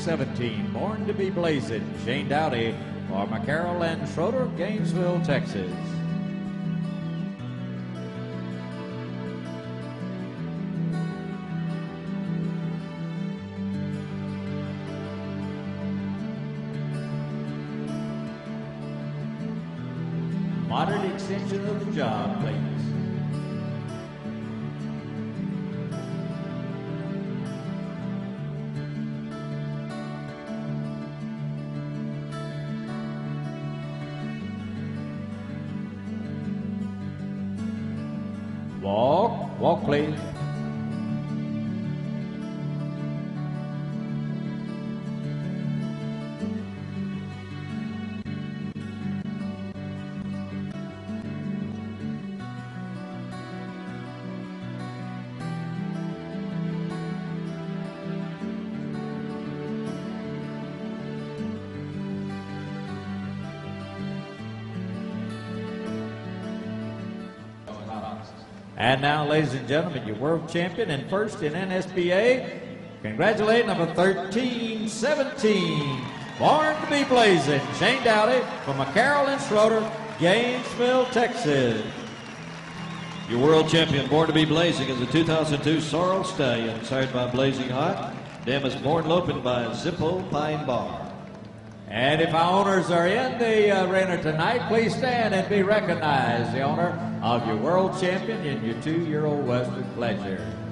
17, Born to be Blazing, Shane Dowdy for McCarroll and Schroeder, Gainesville, Texas. Modern extension of the job, please. Walk please. And now, ladies and gentlemen, your world champion and first in NSBA. Congratulate number 1317, Born to be Blazing, Shane Dowdy from McCarroll and Schroeder, Gainesville, Texas. Your world champion, Born to be Blazing, is a 2002 Sorrel Stallion, sired by Blazing Hot. Dam is Born Loping by Zippo Pine Bar. And if our owners are in the arena tonight, please stand and be recognized. The owner of your world champion and your 2-year-old Western Pleasure.